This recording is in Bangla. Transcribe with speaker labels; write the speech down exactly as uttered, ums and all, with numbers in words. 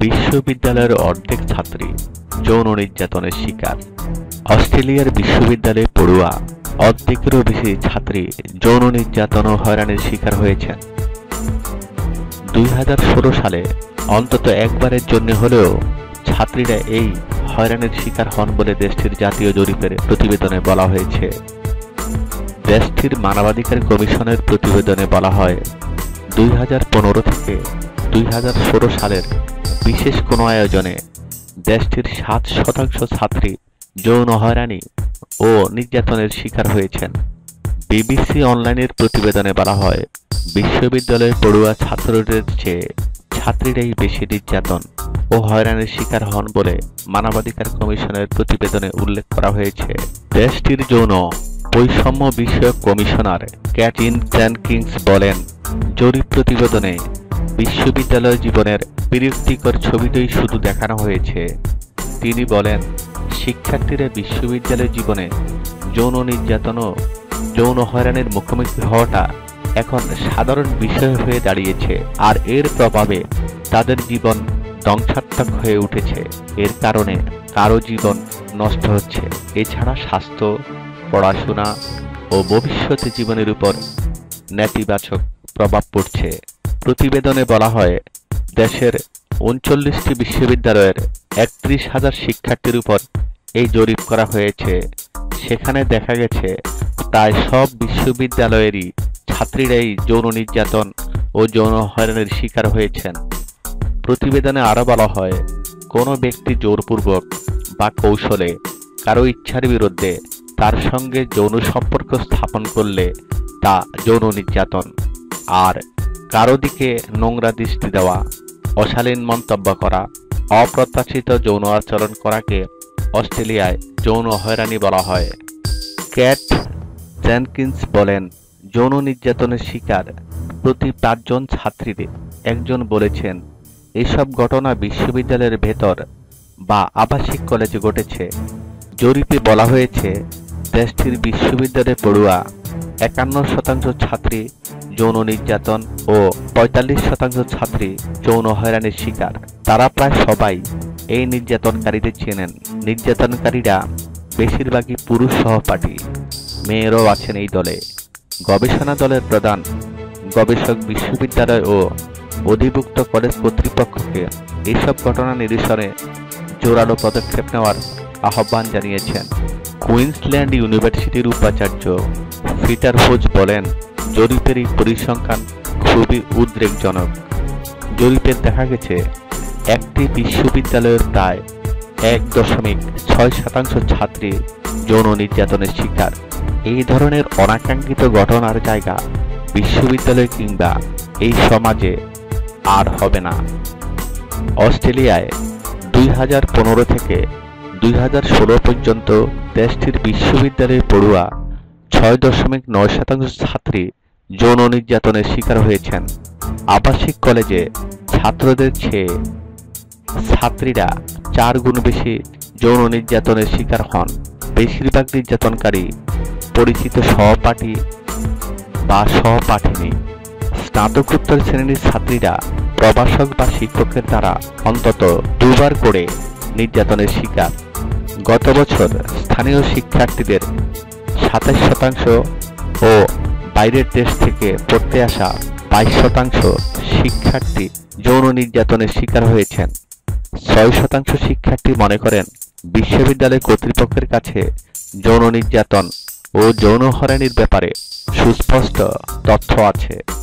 Speaker 1: বিশ্ববিদ্যালয়ের অর্ধেক ছাত্রী যৌন নির্যাতনের শিকার। অস্ট্রেলিয়ার বিশ্ববিদ্যালয়ে পড়ুয়া অর্ধেকেরও বেশি ছাত্রী যৌন নির্যাতন ও হয়রানির শিকার হয়েছেন। দুই হাজার ষোলো সালে অন্তত একবারের জন্য হলেও ছাত্রীরা এই হয়রানির শিকার হন বলে দেশটির জাতীয় জরিপের প্রতিবেদনে বলা হয়েছে। দেশটির মানবাধিকার কমিশনের প্রতিবেদনে বলা হয়, দুই হাজার পনেরো থেকে দুই হাজার ষোলো সালের বিশেষ কোনো আয়োজনে দেশটির সাত শতাংশ ছাত্রী যৌন হয়রানি ও নির্যাতনের শিকার হয়েছেন। বিবিসি অনলাইনের প্রতিবেদনে বলা হয়, বিশ্ববিদ্যালয়ে পড়ুয়া ছাত্রদের চেয়ে ছাত্রীরাই বেশি নির্যাতন ও হয়রানির শিকার হন বলে মানবাধিকার কমিশনের প্রতিবেদনে উল্লেখ করা হয়েছে। দেশটির যৌন বৈষম্য বিষয়ক কমিশনার ক্যাটরিন জেনকিন্স বলেন, জরিপ প্রতিবেদনে বিশ্ববিদ্যালয় জীবনের বিরক্তিকর ছবিটাই শুধু দেখানো হয়েছে। তিনি বলেন, শিক্ষার্থীরা বিশ্ববিদ্যালয় জীবনে যৌন নির্যাতন ও যৌন হয়রানির মুখোমুখি হওয়াটা এখন সাধারণ বিষয় হয়ে দাঁড়িয়েছে, আর এর প্রভাবে তাদের জীবন ধ্বংসাত্মক হয়ে উঠেছে। এর কারণে কারো জীবন নষ্ট হচ্ছে। এছাড়া স্বাস্থ্য, পড়াশোনা ও ভবিষ্যতে জীবনের উপর নেতিবাচক প্রভাব পড়ছে। প্রতিবেদনে বলা হয়, দেশের উনচল্লিশটি বিশ্ববিদ্যালয়ের একত্রিশ হাজার শিক্ষার্থীর উপর এই জরিপ করা হয়েছে। সেখানে দেখা গেছে প্রায় সব বিশ্ববিদ্যালয়েরই ছাত্রীরাই যৌন নির্যাতন ও যৌন হয়রানির শিকার হয়েছেন। প্রতিবেদনে আরও বলা হয়, কোনো ব্যক্তি জোরপূর্বক বা কৌশলে কারো ইচ্ছার বিরুদ্ধে তার সঙ্গে যৌন সম্পর্ক স্থাপন করলে তা যৌন নির্যাতন। আর কারো দিকে নোংরা দৃষ্টি দেওয়া, অশালীন মন্তব্য করা, অপ্রত্যাশিত যৌন আচরণ করাকে অস্ট্রেলিয়ায় যৌন হয়রানি বলা হয়। ক্যাট জেনকিন্স বলেন, যৌন নির্যাতনের শিকার প্রতি পাঁচজন ছাত্রীর একজন বলেছেন এসব ঘটনা বিশ্ববিদ্যালয়ের ভেতর বা আবাসিক কলেজে ঘটেছে। জরিপে বলা হয়েছে, দেশটির বিশ্ববিদ্যালয়ে পড়ুয়া একান্ন শতাংশ ছাত্রী যৌন নির্যাতন ও পঁয়তাল্লিশ শতাংশ ছাত্রী যৌন হয়রানির শিকার। তারা প্রায় সবাই এই নির্যাতনকারীদের চেনেন। নির্যাতনকারীরা বেশিরভাগই পুরুষ সহপাঠী, মেয়েরাও আছেন এই দলে। গবেষণা দলের প্রধান গবেষক বিশ্ববিদ্যালয় ও অধিভুক্ত কলেজ কর্তৃপক্ষকে এইসব ঘটনা নিরসনে জোরালো পদক্ষেপ নেওয়ার আহ্বান জানিয়েছেন। কুইন্সল্যান্ড ইউনিভার্সিটির উপাচার্য পিটার হোজ বলেন, জরিপের এই পরিসংখ্যান খুবই উদ্বেগজনক। জরিপে দেখা গেছে একটি বিশ্ববিদ্যালয়ের প্রায় এক দশমিক ছয় শতাংশ ছাত্রী যৌন নির্যাতনের শিকার। এই ধরনের অনাকাঙ্ক্ষিত ঘটনার জায়গা বিশ্ববিদ্যালয় কিংবা এই সমাজে আর হবে না। অস্ট্রেলিয়ায় দুই হাজার পনেরো থেকে দুই হাজার ষোলো পর্যন্ত দেশটির বিশ্ববিদ্যালয়ে পড়ুয়া ছয় দশমিক নয় শতাংশ ছাত্রী যৌন নির্যাতনের শিকার হয়েছেন। আবাসিক কলেজে ছাত্রদের চেয়ে ছাত্রীরা চার গুণ বেশি যৌন নির্যাতনের শিকার হন। বেশিরভাগ নির্যাতনকারী পরিচিত সহপাঠী বা সহপাঠিনী। স্নাতকোত্তর শ্রেণীর ছাত্রীরা প্রভাষক বা শিক্ষকের দ্বারা অন্তত দুবার করে নির্যাতনের শিকার। গত বছর স্থানীয় শিক্ষার্থীদের সাতাশ শতাংশ ও বাইরের দেশ থেকে পড়তে আসা বাইশ শতাংশ শিক্ষার্থী যৌন নির্যাতনের শিকার হয়েছেন। ছয় শতাংশ শিক্ষার্থী মনে করেন বিশ্ববিদ্যালয় কর্তৃপক্ষের কাছে যৌন নির্যাতন ও যৌন হয়রানির ব্যাপারে সুস্পষ্ট তথ্য আছে।